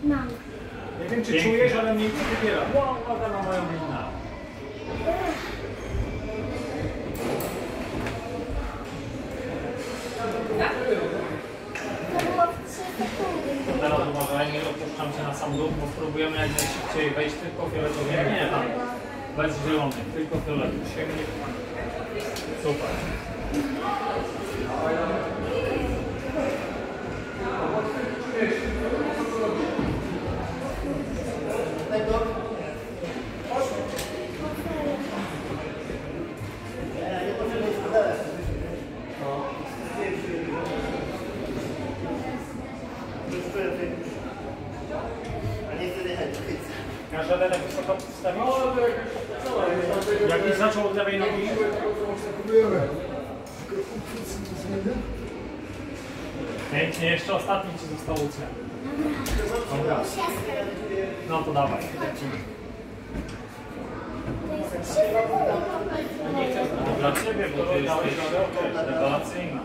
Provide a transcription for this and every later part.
Mam. Nie wiem, czy czujesz, ale mnie wybiera. Uwaga na moją winę. Teraz uważaj, nie opuszczam się na sam dół, bo spróbujemy jak najszybciej wejść tylko fioletowy. Nie, tam. Bez zielonych, tylko fioletowy. Sięgnie. Super. Masz radę tak wysoko wstawić? Jakbyś zaczął od lewej nogi? Pięknie, jeszcze ostatni ci został ucznia. Dobra. No to dawaj. To dla ciebie, bo ty jesteś rewelacyjna.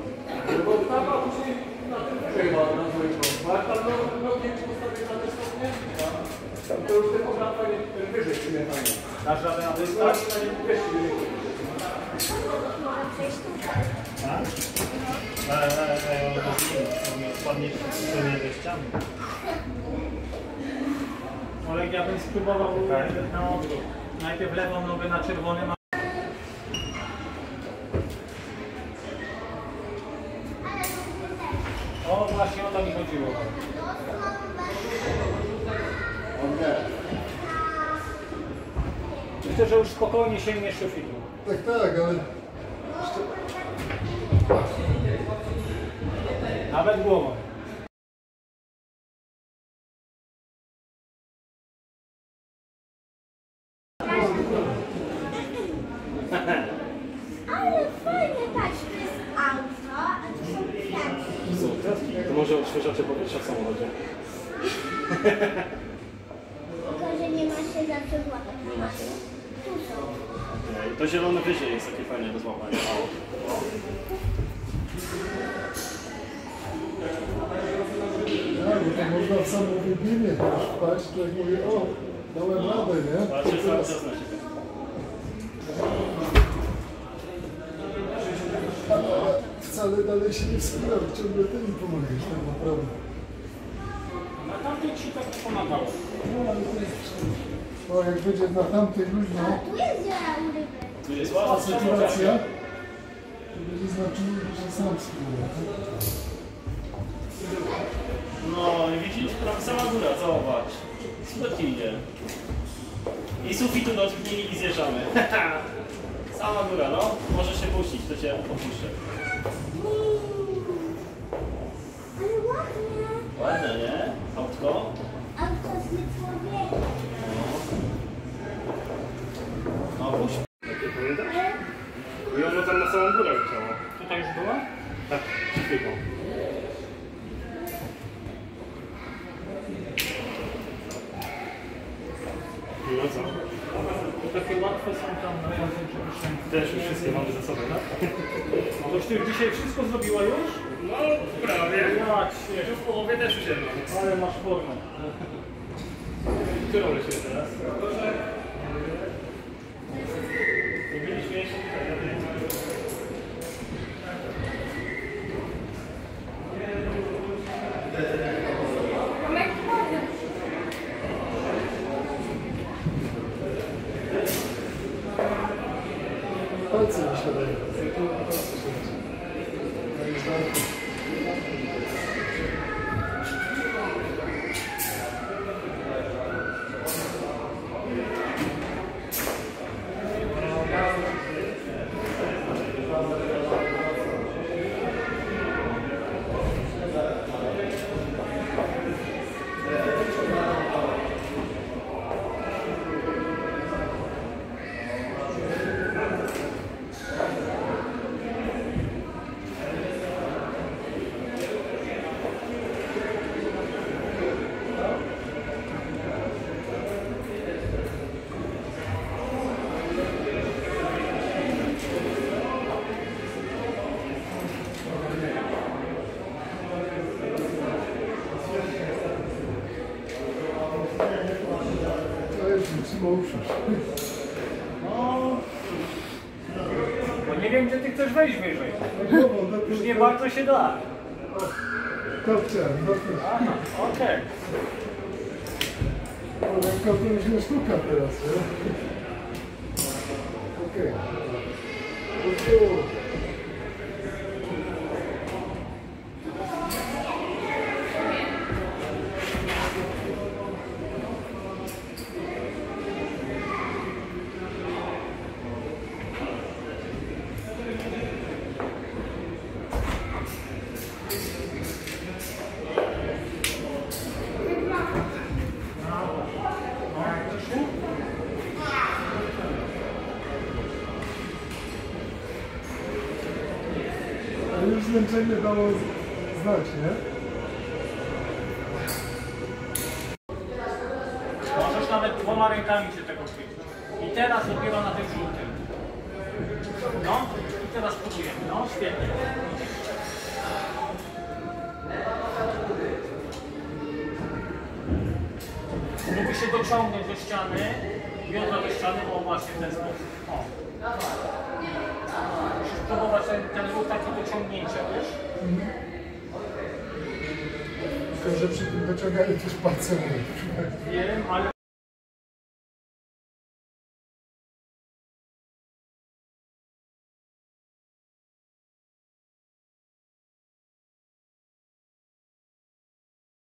To już tylko wraca wyżej przymiatanie. Dasz radę na dystans? Tak? Odpadniesz do ściany. Ale ja bym spróbował na odwrót. Najpierw lewą nogę na czerwonym. O, właśnie o to mi chodziło. Myślę, że już spokojnie sięgniesz sufitu. Tak, ale... Nawet głową. Ale fajnie, patrz, to jest auto, a to są kwiatki. To może odświeżacze powietrza w samochodzie? Tylko, że nie ma się zawsze złapać. Tu są. Okay. To zielone wyżej jest takie fajne do złapania. Tak, bo to można w samo wybienie też wpaść, to jak mówię, o, dałem radę, nie? Patrzę cały czas na siebie. Wcale dalej się nie wspieram, ciągle ty mi pomagasz, tak naprawdę. Na tamtej ci tak pomagało. No, ale to jest... O, jak będzie na tamtej luźno, Tu jest zielony ryby. Tu jest ta łatwo. sytuacja, to będzie znaczyło, że sam spróbuję. No i widzisz, prawie sama góra, zobacz. Spokojnie. I sufitu dotknij i zjeżdżamy. Sama góra, no. Możesz się puścić, to cię opuszczę. Ale ładnie. Ładne, nie? Autko. Auto z człowieka. No, puść. Takie pamiętasz? I ono tam na samą górę leciało. Tutaj już była? Tak, tylko. No co? Takie łatwe są tam na język, żeby Też już wszystkie mamy za sobą, tak? Toś ty dzisiaj wszystko zrobiła już? No, prawie. Jak Już w połowie też już jedno. ale masz formę. Którą lecimy teraz? Nie byliśmy jeszcze tutaj. Palce mi siadają. Możesz. No, bo nie wiem, gdzie ty chcesz wejść wyżej. Już nie bardzo. bardzo się da. To chciałem, to też. Aha, okej. Lekko to już nie sztuka teraz, nie? Okej. Ale już zmęczenie dało znać, nie? Możesz nawet 2 rękami się tego chwycić. I teraz dopiero na tym żółtym. No, i teraz próbujemy. No, świetnie. Mógłby się dociągnąć do ściany, biodra do ściany, o właśnie w ten sposób. O. Musisz próbować ten ruch takie dociągnięcia, wiesz? Tylko, że przy tym dociąganiu też palcem. Wiem, ale